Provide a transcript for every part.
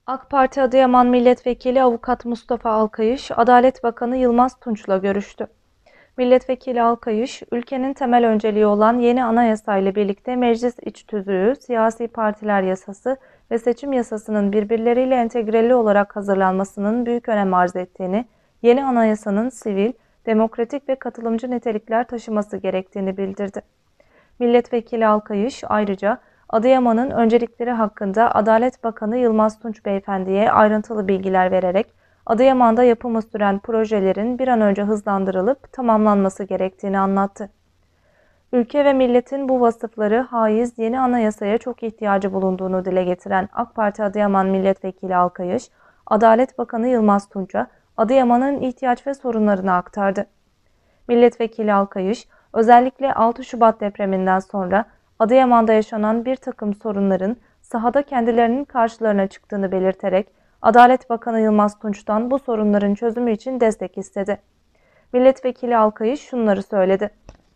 AK Parti Adıyaman Milletvekili Avukat Mustafa Alkayış, Adalet Bakanı Yılmaz Tunç'la görüştü. Milletvekili Alkayış, ülkenin temel önceliği olan yeni anayasa ile birlikte meclis iç tüzüğü, siyasi partiler yasası ve seçim yasasının birbirleriyle entegreli olarak hazırlanmasının büyük önem arz ettiğini, yeni anayasanın sivil, demokratik ve katılımcı nitelikler taşıması gerektiğini bildirdi. Milletvekili Alkayış ayrıca Adıyaman'ın öncelikleri hakkında Adalet Bakanı Yılmaz Tunç Beyefendi'ye ayrıntılı bilgiler vererek Adıyaman'da yapımı süren projelerin bir an önce hızlandırılıp tamamlanması gerektiğini anlattı. Ülke ve milletin bu vasıfları haiz yeni anayasaya çok ihtiyacı bulunduğunu dile getiren AK Parti Adıyaman Milletvekili Alkayış, Adalet Bakanı Yılmaz Tunç'a Adıyaman'ın ihtiyaç ve sorunlarını aktardı. Milletvekili Alkayış, özellikle 6 Şubat depreminden sonra Adıyaman'da yaşanan bir takım sorunların sahada kendilerinin karşılarına çıktığını belirterek Adalet Bakanı Yılmaz Tunç'tan bu sorunların çözümü için destek istedi. Milletvekili Alkayış şunları söyledi.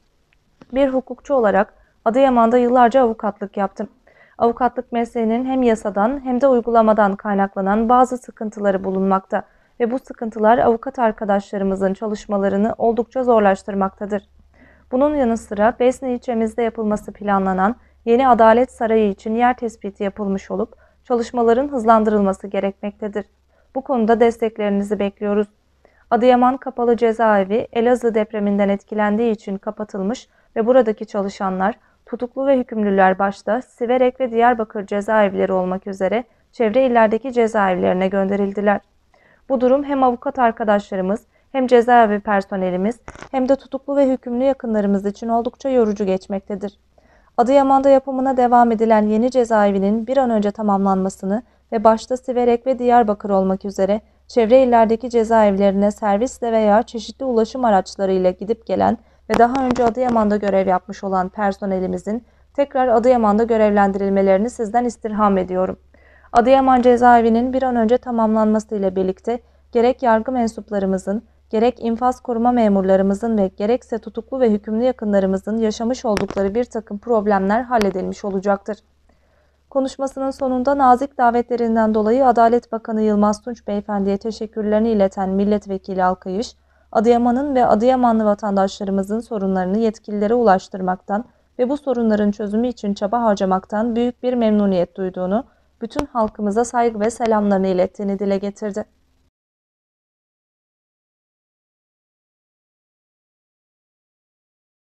Bir hukukçu olarak Adıyaman'da yıllarca avukatlık yaptım. Avukatlık mesleğinin hem yasadan hem de uygulamadan kaynaklanan bazı sıkıntıları bulunmakta ve bu sıkıntılar avukat arkadaşlarımızın çalışmalarını oldukça zorlaştırmaktadır. Bunun yanı sıra Besni ilçemizde yapılması planlanan yeni Adalet Sarayı için yer tespiti yapılmış olup çalışmaların hızlandırılması gerekmektedir. Bu konuda desteklerinizi bekliyoruz. Adıyaman Kapalı Cezaevi Elazığ depreminden etkilendiği için kapatılmış ve buradaki çalışanlar, tutuklu ve hükümlüler başta Siverek ve Diyarbakır cezaevleri olmak üzere çevre illerdeki cezaevlerine gönderildiler. Bu durum hem avukat arkadaşlarımız hem cezaevi personelimiz hem de tutuklu ve hükümlü yakınlarımız için oldukça yorucu geçmektedir. Adıyaman'da yapımına devam edilen yeni cezaevinin bir an önce tamamlanmasını ve başta Siverek ve Diyarbakır olmak üzere çevre illerdeki cezaevlerine servisle veya çeşitli ulaşım araçlarıyla gidip gelen ve daha önce Adıyaman'da görev yapmış olan personelimizin tekrar Adıyaman'da görevlendirilmelerini sizden istirham ediyorum. Adıyaman cezaevinin bir an önce tamamlanması ile birlikte gerek yargı mensuplarımızın, gerek infaz koruma memurlarımızın ve gerekse tutuklu ve hükümlü yakınlarımızın yaşamış oldukları bir takım problemler halledilmiş olacaktır. Konuşmasının sonunda nazik davetlerinden dolayı Adalet Bakanı Yılmaz Tunç Beyefendi'ye teşekkürlerini ileten Milletvekili Alkayış, Adıyaman'ın ve Adıyamanlı vatandaşlarımızın sorunlarını yetkililere ulaştırmaktan ve bu sorunların çözümü için çaba harcamaktan büyük bir memnuniyet duyduğunu, bütün halkımıza saygı ve selamlarını ilettiğini dile getirdi.